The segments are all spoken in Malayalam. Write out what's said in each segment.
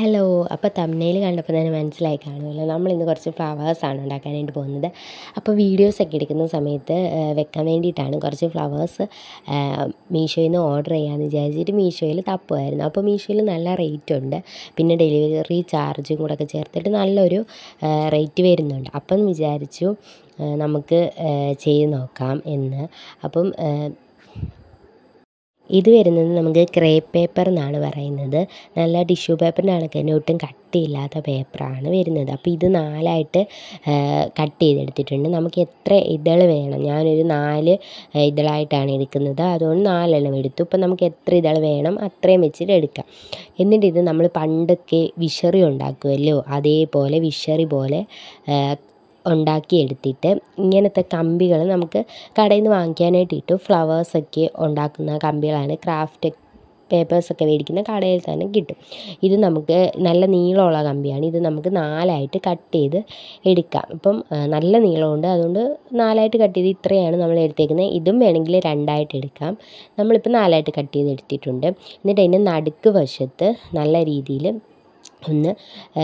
ഹലോ. അപ്പോൾ തംബ്നെയിൽ കണ്ടപ്പോൾ തന്നെ മനസ്സിലായി കാണുമല്ലോ, നമ്മളിന്ന് കുറച്ച് ഫ്ലവേഴ്സാണ് ഉണ്ടാക്കാനായിട്ട് പോകുന്നത്. അപ്പോൾ വീഡിയോസൊക്കെ എടുക്കുന്ന സമയത്ത് വെക്കാൻ വേണ്ടിയിട്ടാണ് കുറച്ച് ഫ്ലവേഴ്സ് മീഷോയിൽ നിന്ന് ഓർഡർ ചെയ്യാമെന്ന് വിചാരിച്ചിട്ട് മീഷോയിൽ തപ്പുമായിരുന്നു. അപ്പോൾ മീഷോയിൽ നല്ല റേറ്റ് ഉണ്ട്, പിന്നെ ഡെലിവറി ചാർജും കൂടെ ഒക്കെ ചേർത്തിട്ട് നല്ലൊരു റേറ്റ് വരുന്നുണ്ട്. അപ്പം വിചാരിച്ചു നമുക്ക് ചെയ്ത് നോക്കാം എന്ന്. അപ്പം ഇത് വരുന്നത് നമുക്ക് ക്രേപ്പ് പേപ്പർ എന്നാണ് പറയുന്നത്. നല്ല ടിഷ്യൂ പേപ്പറിൻ്റെ കണക്ക് തന്നെ ഒട്ടും കട്ടിയില്ലാത്ത പേപ്പറാണ് വരുന്നത്. അപ്പോൾ ഇത് 4ആയിട്ട് കട്ട് ചെയ്തെടുത്തിട്ടുണ്ട്. നമുക്ക് എത്ര ഇതൾ വേണം, ഞാനൊരു 4 ഇതളായിട്ടാണ് എടുക്കുന്നത്, അതുകൊണ്ട് 4 എണ്ണം എടുത്തു. ഇപ്പം നമുക്ക് എത്ര ഇതൾ വേണം അത്രയും വെച്ചിട്ട് എടുക്കാം. എന്നിട്ട് ഇത് നമ്മൾ പണ്ടൊക്കെ വിഷറി ഉണ്ടാക്കുമല്ലോ, അതേപോലെ വിഷറി പോലെ ഉണ്ടാക്കിയെടുത്തിട്ട് ഇങ്ങനത്തെ കമ്പികൾ നമുക്ക് കടയിൽ നിന്ന് വാങ്ങിക്കാനായിട്ട് കിട്ടും. ഫ്ലവേഴ്സൊക്കെ ഉണ്ടാക്കുന്ന കമ്പികളാണ്, ക്രാഫ്റ്റ് പേപ്പേഴ്സൊക്കെ മേടിക്കുന്ന കടയിൽ തന്നെ കിട്ടും. ഇത് നമുക്ക് നല്ല നീളമുള്ള കമ്പിയാണ്. ഇത് നമുക്ക് 4ആയിട്ട് കട്ട് ചെയ്ത് എടുക്കാം. അപ്പം നല്ല നീളമുണ്ട്, അതുകൊണ്ട് 4ആയിട്ട് കട്ട് ചെയ്ത് ഇത്രയാണ് നമ്മൾ എടുത്തേക്കുന്നത്. ഇതും വേണമെങ്കിൽ 2ആയിട്ട് എടുക്കാം. നമ്മളിപ്പോൾ 4ആയിട്ട് കട്ട് ചെയ്ത് എടുത്തിട്ടുണ്ട്. എന്നിട്ട് അതിൻ്റെ നടുക്ക് വശത്ത് നല്ല രീതിയിൽ ഒന്ന്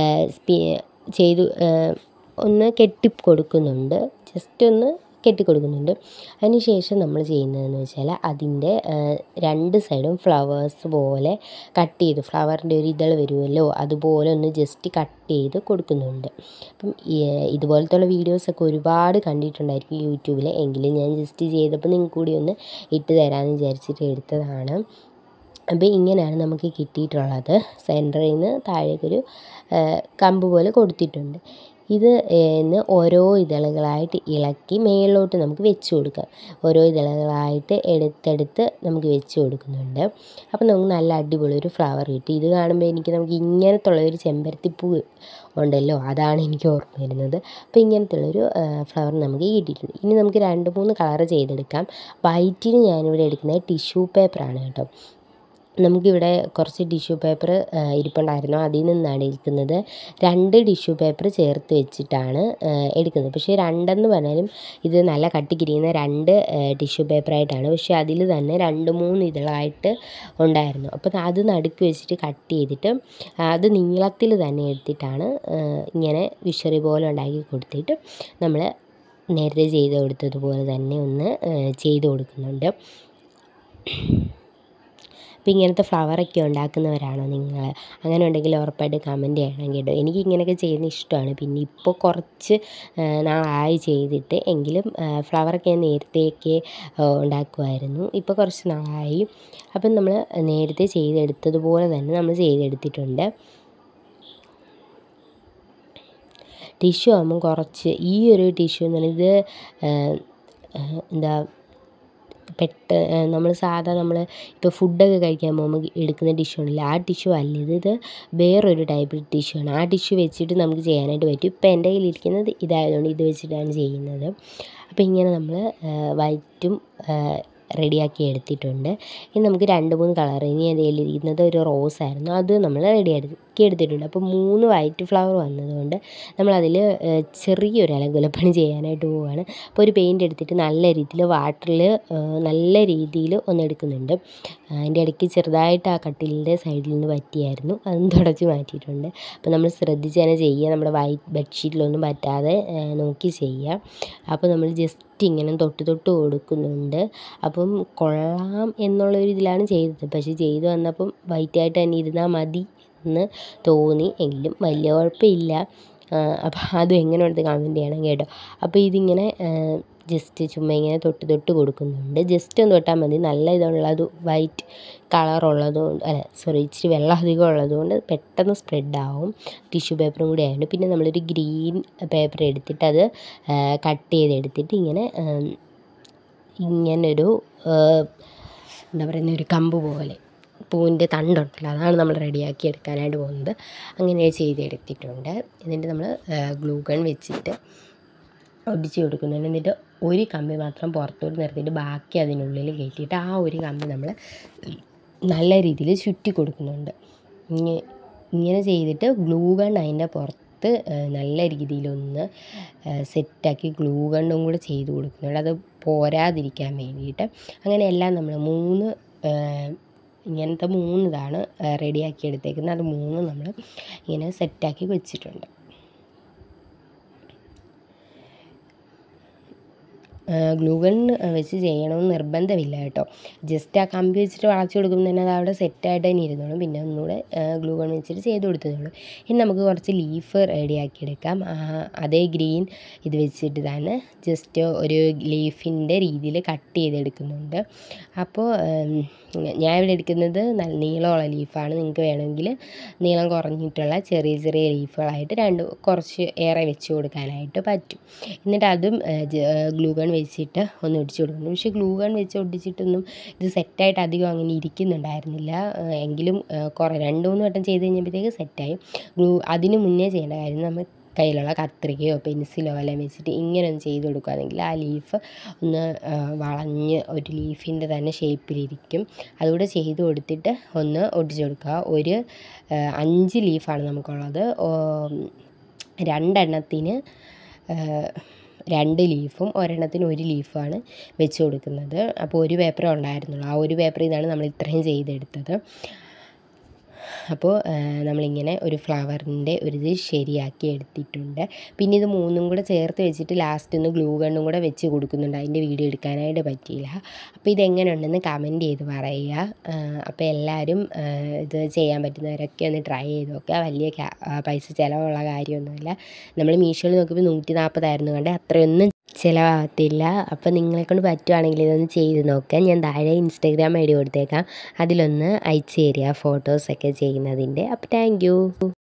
ഒന്ന് കെട്ടിക്കൊടുക്കുന്നുണ്ട്, ജസ്റ്റ് ഒന്ന് കെട്ടിക്കൊടുക്കുന്നുണ്ട്. അതിന് ശേഷം നമ്മൾ ചെയ്യുന്നതെന്ന് വെച്ചാൽ അതിൻ്റെ 2 സൈഡും ഫ്ലവേഴ്സ് പോലെ കട്ട് ചെയ്ത്, ഫ്ലവറിൻ്റെ ഒരു ഇതൾ വരുമല്ലോ അതുപോലെ ഒന്ന് ജസ്റ്റ് കട്ട് ചെയ്ത് കൊടുക്കുന്നുണ്ട്. അപ്പം ഇതുപോലത്തുള്ള വീഡിയോസൊക്കെ ഒരുപാട് കണ്ടിട്ടുണ്ടായിരിക്കും യൂട്യൂബിൽ, എങ്കിലും ഞാൻ ജസ്റ്റ് ചെയ്തപ്പോൾ നിങ്ങൾക്ക് കൂടി ഒന്ന് ഇട്ട് തരാമെന്ന് വിചാരിച്ചിട്ട് എടുത്തതാണ്. അപ്പോൾ ഇങ്ങനെയാണ് നമുക്ക് കിട്ടിയിട്ടുള്ളത്. സെൻറ്ററിൽ നിന്ന് താഴേക്കൊരു കമ്പ് പോലെ കൊടുത്തിട്ടുണ്ട്. ഇത് ഓരോ ഇതളുകളായിട്ട് ഇളക്കി മേളിലോട്ട് നമുക്ക് വെച്ച് കൊടുക്കാം. ഓരോ ഇതളുകളായിട്ട് എടുത്തെടുത്ത് നമുക്ക് വെച്ച് കൊടുക്കുന്നുണ്ട്. അപ്പോൾ നമുക്ക് നല്ല അടിപൊളി ഒരു ഫ്ലവർ കിട്ടി. ഇത് കാണുമ്പോൾ നമുക്ക് ഇങ്ങനത്തുള്ള ഒരു ചെമ്പരത്തിപ്പൂ ഉണ്ടല്ലോ, അതാണ് എനിക്ക് ഓർമ്മ വരുന്നത്. അപ്പോൾ ഇങ്ങനത്തുള്ളൊരു ഫ്ലവർ നമുക്ക് കിട്ടിയിട്ടുണ്ട്. ഇനി നമുക്ക് 2-3 കളർ ചെയ്തെടുക്കാം. വൈറ്റിന് ഞാനിവിടെ എടുക്കുന്നത് ടിഷ്യൂ പേപ്പറാണ് കേട്ടോ. നമുക്കിവിടെ കുറച്ച് ടിഷ്യൂ പേപ്പർ ഇരിപ്പുണ്ടായിരുന്നു, അതിൽ നിന്നാണ് എടുക്കുന്നത്. 2 ടിഷ്യൂ പേപ്പർ ചേർത്ത് വെച്ചിട്ടാണ് എടുക്കുന്നത്. പക്ഷേ 2 എന്ന് പറഞ്ഞാലും ഇത് നല്ല കട്ടിക്കിരിക്കുന്ന 2 ടിഷ്യൂ പേപ്പറായിട്ടാണ്. പക്ഷേ അതിൽ തന്നെ 2-3 ഇതളായിട്ട് ഉണ്ടായിരുന്നു. അപ്പോൾ അത് നടുക്ക് വെച്ചിട്ട് കട്ട് ചെയ്തിട്ട് അത് നീളത്തിൽ തന്നെ എടുത്തിട്ടാണ് ഇങ്ങനെ വിഷറി പോലെ ഉണ്ടാക്കി കൊടുത്തിട്ട് നമ്മൾ നേരത്തെ ചെയ്ത് കൊടുത്തതുപോലെ തന്നെ ഒന്ന് ചെയ്ത് കൊടുക്കുന്നുണ്ട്. അപ്പോൾ ഇങ്ങനത്തെ ഫ്ലവറൊക്കെ ഉണ്ടാക്കുന്നവരാണോ നിങ്ങൾ? അങ്ങനെ ഉണ്ടെങ്കിൽ ഉറപ്പായിട്ട് കമൻറ്റ് ചെയ്യണം കേട്ടോ. എനിക്ക് ഇങ്ങനെയൊക്കെ ചെയ്യുന്നത് ഇഷ്ടമാണ്. പിന്നെ ഇപ്പോൾ കുറച്ച് നാളായി ചെയ്തിട്ട്, എങ്കിലും ഫ്ലവറൊക്കെ ഞാൻ നേരത്തെയൊക്കെ ഉണ്ടാക്കുമായിരുന്നു. ഇപ്പോൾ കുറച്ച് നാളായി. അപ്പം നമ്മൾ നേരത്തെ ചെയ്തെടുത്തതുപോലെ തന്നെ നമ്മൾ ചെയ്തെടുത്തിട്ടുണ്ട്. ടിഷ്യൂ ആകുമ്പം കുറച്ച് ഈ ഒരു ടിഷ്യൂ എന്ന് പറയുന്നത് നമ്മൾ ഇപ്പോൾ ഫുഡൊക്കെ കഴിക്കാൻ പോകുമ്പോൾ എടുക്കുന്ന ടിഷ്യൂ ഉണ്ടല്ലോ, ആ ടിഷ്യൂ അല്ല ഇത് വേറൊരു ടൈപ്പ് ടിഷ്യൂ ആണ്. ആ ടിഷ്യൂ വെച്ചിട്ട് നമുക്ക് ചെയ്യാനായിട്ട് പറ്റും. ഇപ്പോൾ എൻ്റെ കയ്യിലിരിക്കുന്നത് ഇതായതുകൊണ്ട് ഇത് വെച്ചിട്ടാണ് ചെയ്യുന്നത്. അപ്പോൾ ഇങ്ങനെ നമ്മൾ വൈറ്റും റെഡിയാക്കി എടുത്തിട്ടുണ്ട്. ഇനി നമുക്ക് 2-3 കളർ, ഇനി എൻ്റെ കയ്യിലിരിക്കുന്നത് ഒരു റോസായിരുന്നു, അത് നമ്മൾ റെഡിയാക്കി എടുത്തിട്ടുണ്ട്. അപ്പോൾ 3 വൈറ്റ് ഫ്ലവർ വന്നതുകൊണ്ട് നമ്മളതിൽ ചെറിയൊരു അലങ്കുലപ്പണി ചെയ്യാനായിട്ട് പോവുകയാണ്. അപ്പോൾ ഒരു പെയിൻ്റ് എടുത്തിട്ട് നല്ല രീതിയിൽ വാട്ടറിൽ നല്ല രീതിയിൽ ഒന്ന് എടുക്കുന്നുണ്ട്. അതിൻ്റെ ഇടയ്ക്ക് ചെറുതായിട്ട് ആ കട്ടിലിൻ്റെ സൈഡിൽ നിന്ന് പറ്റിയായിരുന്നു, അതും തുടച്ച് മാറ്റിയിട്ടുണ്ട്. അപ്പോൾ നമ്മൾ ശ്രദ്ധിച്ച് തന്നെ ചെയ്യുക, നമ്മുടെ വൈറ്റ് ബെഡ്ഷീറ്റിലൊന്നും പറ്റാതെ നോക്കി ചെയ്യുക. അപ്പോൾ നമ്മൾ ജസ്റ്റ് ഇങ്ങനെ തൊട്ട് കൊടുക്കുന്നുണ്ട്. അപ്പം കൊള്ളാം എന്നുള്ളൊരു ഇതിലാണ് ചെയ്തത്. പക്ഷേ ചെയ്ത് വന്നപ്പം വൈറ്റായിട്ട് തന്നെ ഇരുന്നാൽ മതി എന്ന് തോന്നി, എങ്കിലും വലിയ കുഴപ്പമില്ല. അപ്പോൾ അത് എങ്ങനെ ഉണ്ട് കമൻറ്റ് ചെയ്യണം കേട്ടോ. അപ്പോൾ ഇതിങ്ങനെ ജസ്റ്റ് ചുമ്മാ ഇങ്ങനെ തൊട്ട് കൊടുക്കുന്നുണ്ട്. ജസ്റ്റ് ഒന്ന് തൊട്ടാൽ മതി. നല്ല ഇതുള്ളത് വൈറ്റ് കളറുള്ളതുകൊണ്ട് ഇച്ചിരി വെള്ളം അധികം ഉള്ളതുകൊണ്ട് പെട്ടെന്ന് സ്പ്രെഡാവും. ടിഷ്യൂ പേപ്പറും കൂടി ആയതുകൊണ്ട്. പിന്നെ നമ്മളൊരു ഗ്രീൻ പേപ്പർ എടുത്തിട്ട് അത് കട്ട് ചെയ്തെടുത്തിട്ട് ഇങ്ങനൊരു ഒരു കമ്പ് പോലെ പൂവിൻ്റെ തണ്ടുണ്ടല്ലോ, അതാണ് നമ്മൾ റെഡിയാക്കി എടുക്കാനായിട്ട് പോകുന്നത്. അങ്ങനെ ചെയ്തെടുത്തിട്ടുണ്ട്. എന്നിട്ട് നമ്മൾ ഗ്ലൂ ഗൺ വെച്ചിട്ട് ഒടിച്ച് കൊടുക്കുന്നുണ്ട്. എന്നിട്ട് ഒരു കമ്പി മാത്രം പുറത്തോട്ട് നിർത്തിയിട്ട് ബാക്കി അതിനുള്ളിൽ കയറ്റിയിട്ട് ആ ഒരു കമ്പി നമ്മൾ നല്ല രീതിയിൽ ചുറ്റി കൊടുക്കുന്നുണ്ട്. ഇങ്ങനെ ചെയ്തിട്ട് ഗ്ലൂ ഗൺ അതിൻ്റെ പുറത്ത് നല്ല രീതിയിലൊന്ന് സെറ്റാക്കി ഗ്ലൂ ഗണ്ണും കൂടെ ചെയ്ത് കൊടുക്കുന്നുണ്ട്, അത് പോരാതിരിക്കാൻ വേണ്ടിയിട്ട്. അങ്ങനെ എല്ലാം നമ്മൾ 3 ഇങ്ങനത്തെ 3 ഇതാണ് റെഡിയാക്കി എടുത്തേക്കുന്നത്. അത് 3 നമ്മൾ ഇങ്ങനെ സെറ്റാക്കി വെച്ചിട്ടുണ്ട്. ഗ്ലൂ ഗൺ വെച്ച് ചെയ്യണമെന്ന് നിർബന്ധമില്ല കേട്ടോ. ജസ്റ്റ് ആ കമ്പി വെച്ചിട്ട് വളച്ച് കൊടുക്കുമ്പോൾ തന്നെ അത് അവിടെ സെറ്റായിട്ട് തന്നെ ഇരുന്നോളും. പിന്നെ ഒന്നുകൂടെ ഗ്ലൂ ഗൺ വെച്ചിട്ട് ചെയ്ത് കൊടുത്തതുള്ളൂ. ഇനി നമുക്ക് കുറച്ച് ലീഫ് റെഡിയാക്കി എടുക്കാം. അതേ ഗ്രീൻ ഇത് വെച്ചിട്ട് തന്നെ ജസ്റ്റ് ഒരു ലീഫിൻ്റെ രീതിയിൽ കട്ട് ചെയ്തെടുക്കുന്നുണ്ട്. അപ്പോൾ ഞാൻ ഇവിടെ എടുക്കുന്നത് നല്ല നീളമുള്ള ലീഫാണ്. നിങ്ങൾക്ക് വേണമെങ്കിൽ നീളം കുറഞ്ഞിട്ടുള്ള ചെറിയ ചെറിയ ലീഫുകളായിട്ട് കുറച്ച് ഏറെ വെച്ച് കൊടുക്കാനായിട്ട് പറ്റും. എന്നിട്ട് അതും ഗ്ലൂ ഗൺ വെച്ചിട്ട് ഒന്ന് ഒട്ടിച്ച് കൊടുക്കുന്നു. പക്ഷേ ഗ്ലൂ ഗൺ വെച്ച് ഒട്ടിച്ചിട്ടൊന്നും ഇത് സെറ്റായിട്ട് അധികം അങ്ങനെ ഇരിക്കുന്നുണ്ടായിരുന്നില്ല. എങ്കിലും 2-3 വട്ടം ചെയ്ത് കഴിഞ്ഞപ്പോഴത്തേക്ക് സെറ്റായി. അതിന് മുന്നേ ചെയ്യേണ്ട കാര്യം നമ്മൾ കയ്യിലുള്ള കത്രികയോ പെൻസിലോ എല്ലാം വെച്ചിട്ട് ഇങ്ങനെ ഒന്ന് ചെയ്ത് കൊടുക്കുകയാണെങ്കിൽ ആ ലീഫ് ഒന്ന് വളഞ്ഞ് ഒരു ലീഫിൻ്റെ തന്നെ ഷേപ്പിലിരിക്കും. അതുകൂടെ ചെയ്ത് കൊടുത്തിട്ട് ഒന്ന് ഒട്ടിച്ച് കൊടുക്കുക. ഒരു 5 ലീഫാണ് നമുക്കുള്ളത്. 2 എണ്ണത്തിന് 2 ലീഫും ഒരെണ്ണത്തിന് 1 ലീഫുമാണ് വെച്ച് കൊടുക്കുന്നത്. അപ്പോൾ ഒരു പേപ്പറേ ഉണ്ടായിരുന്നുള്ളൂ. ആ ഒരു പേപ്പറിൽ നിന്നാണ് നമ്മൾ ഇത്രയും ചെയ്തെടുത്തത്. അപ്പോൾ നമ്മളിങ്ങനെ ഒരു ഫ്ലവറിൻ്റെ ഒരിത് ശരിയാക്കി എടുത്തിട്ടുണ്ട്. പിന്നെ ഇത് 3ഉം കൂടെ ചേർത്ത് വെച്ചിട്ട് ലാസ്റ്റ് ഒന്ന് ഗ്ലൂ ഗണ്ണും കൂടെ വെച്ച് കൊടുക്കുന്നുണ്ട്. അതിൻ്റെ വീഡിയോ എടുക്കാനായിട്ട് പറ്റിയില്ല. അപ്പോൾ ഇതെങ്ങനെ ഉണ്ടെന്ന് കമൻറ്റ് ചെയ്ത് പറയുക. അപ്പോൾ എല്ലാവരും ഇത് ചെയ്യാൻ പറ്റുന്നവരൊക്കെ ഒന്ന് ട്രൈ ചെയ്ത് നോക്കുക. വലിയ പൈസ ചിലവുള്ള കാര്യമൊന്നുമില്ല. നമ്മൾ മീഷോയിൽ നോക്കിയപ്പോൾ 140 കണ്ടേ, അത്രയൊന്നും ചിലവാകത്തില്ല. അപ്പോൾ നിങ്ങളെക്കൊണ്ട് പറ്റുവാണെങ്കിൽ ഇതൊന്ന് ചെയ്ത് നോക്കുക. ഞാൻ താഴെ ഇൻസ്റ്റാഗ്രാം ID കൊടുത്തേക്കാം. അതിലൊന്ന് അയച്ച് തരിക ഫോട്ടോസൊക്കെ ചെയ്യുന്നതിൻ്റെ. അപ്പോൾ താങ്ക് യു.